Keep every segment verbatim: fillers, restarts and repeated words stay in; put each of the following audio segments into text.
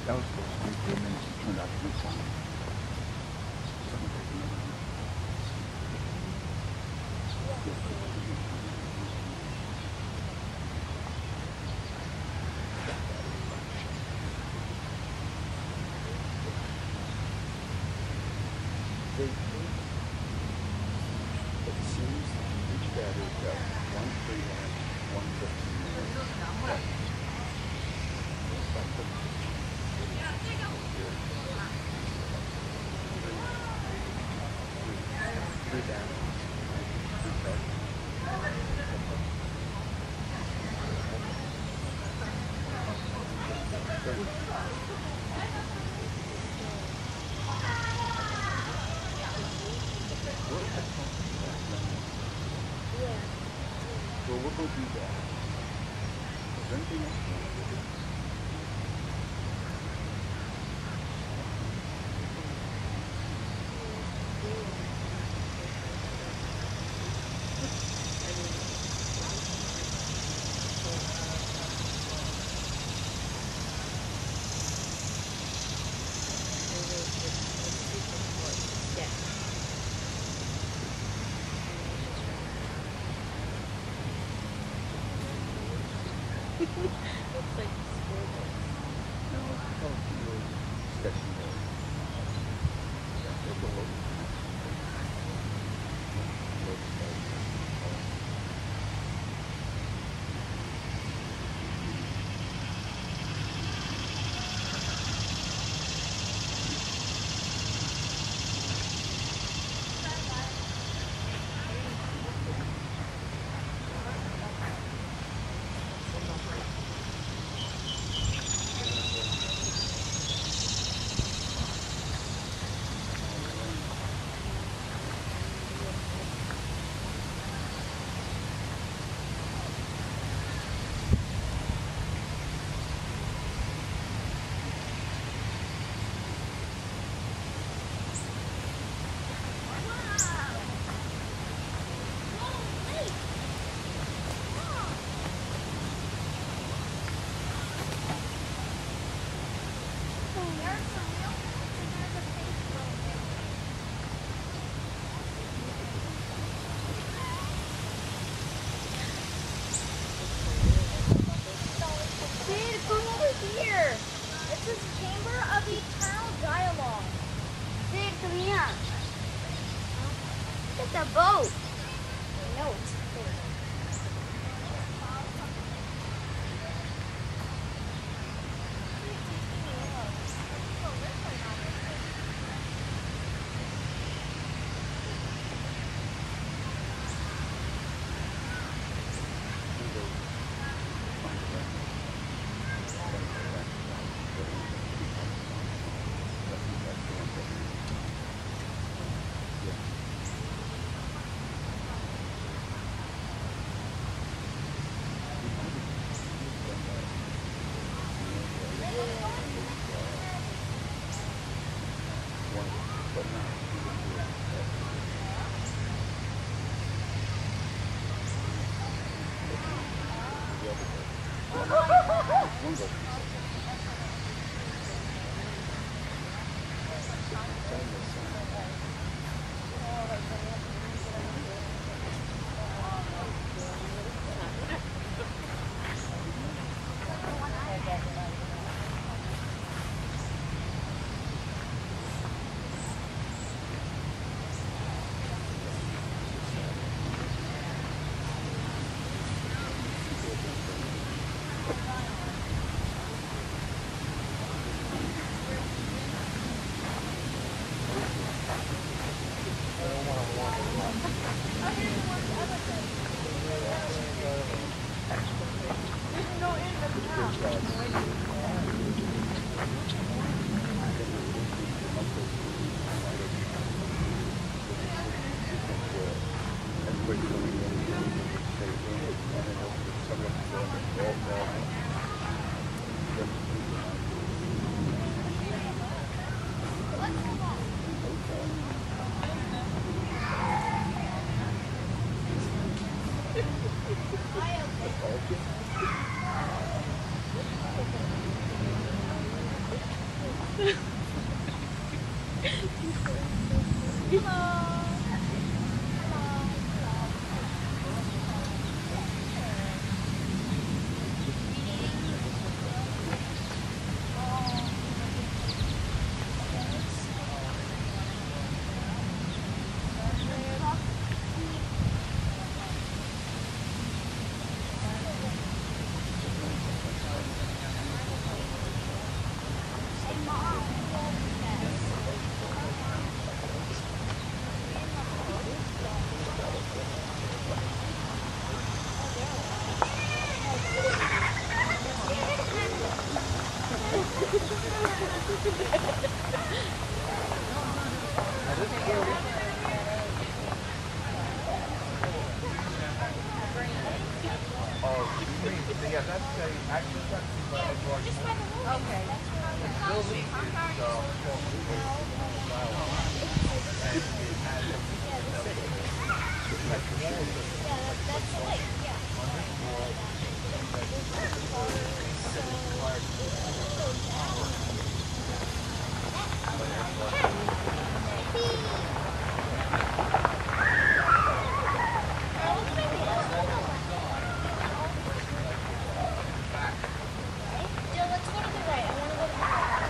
That was supposed to be good, and it turned out to be something. Something like another one. They think it seems each battery's got one three amp, one fifteen amp. It's like the three batteries. Three batteries. Well, we'll go do that. Is there anything else you want to do? Looks like school bus. No, it's called the station road. Yeah, it's a local. Local station. Sid, come over here. It says Chamber of Eternal Dialogue. Sid, come here. Look at the boat. I know it's cool. Oh, green. Yeah, that's a actually that's by Edward Moore. Okay. The building is uh, from and it has a like walls on this wall. Jill, let's go to the right. I want to go to the right.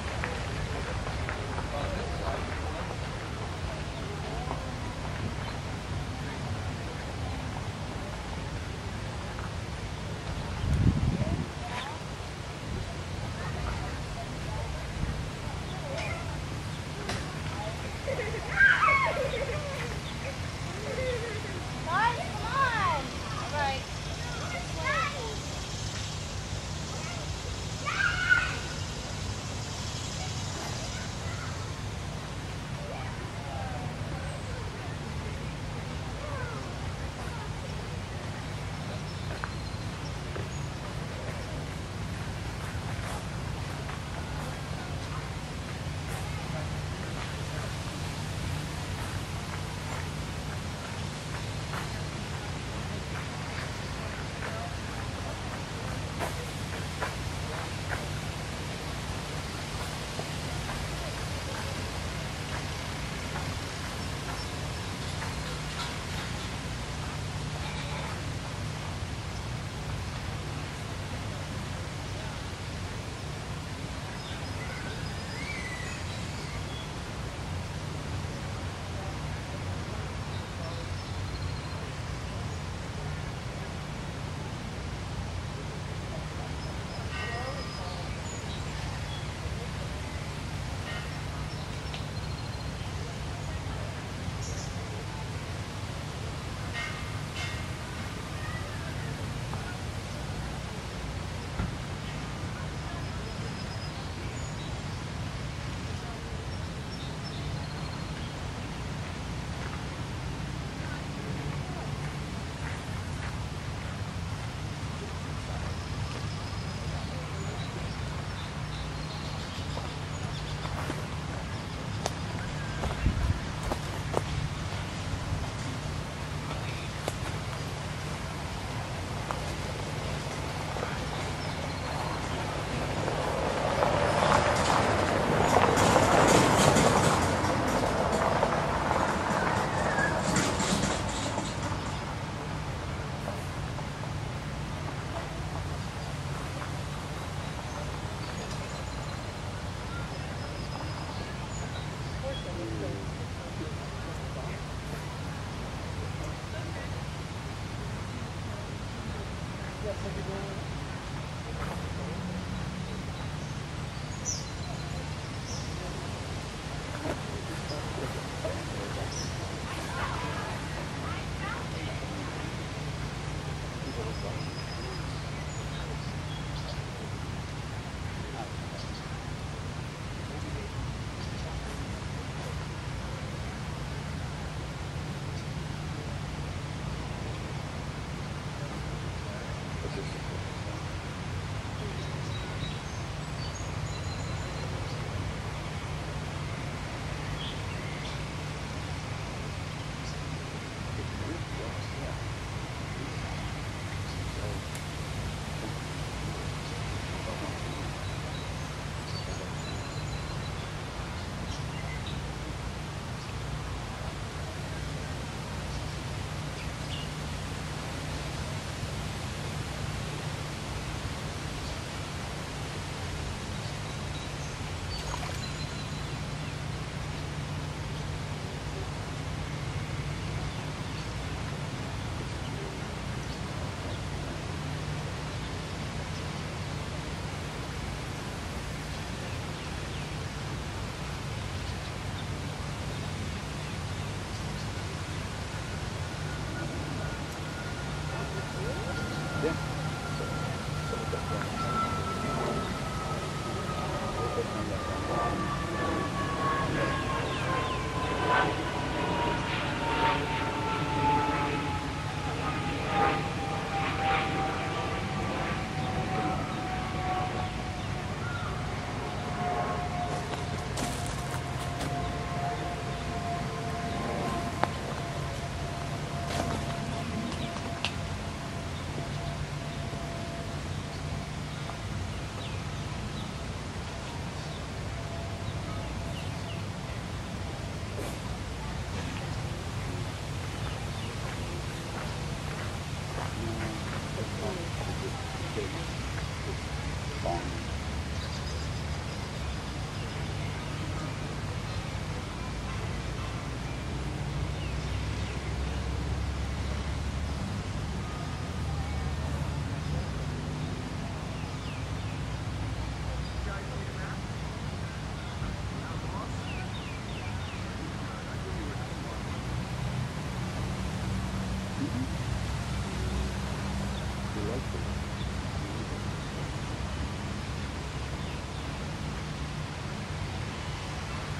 Guys, come on. All right. This is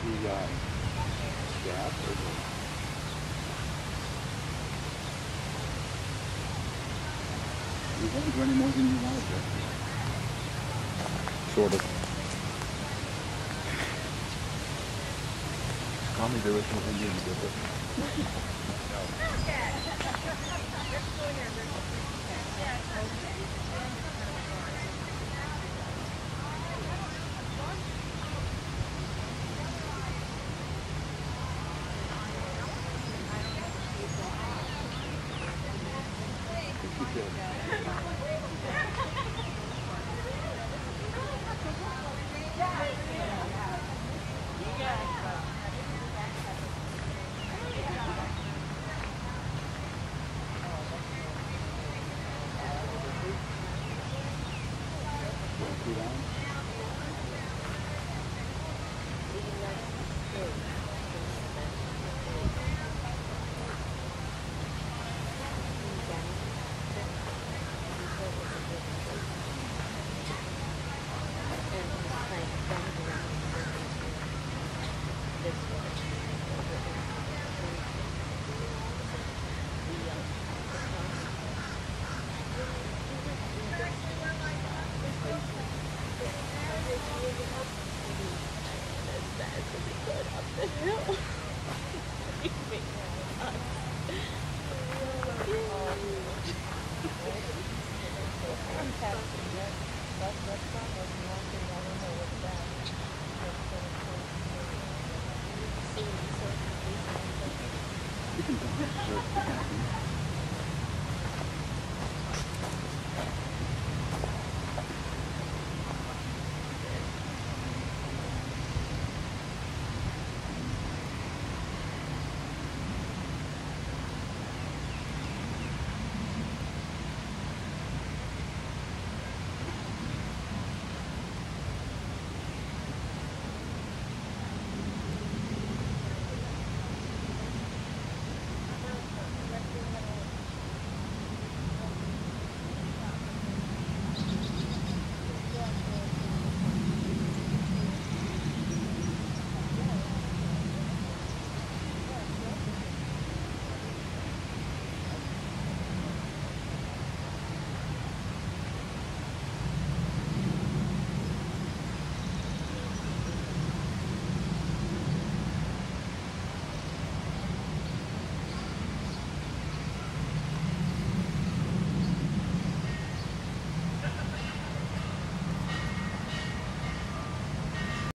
The um, gas or the... You won't do any more than you want to do. Sort of. Tommy, there is no Indian to do it. That's really good up the hill.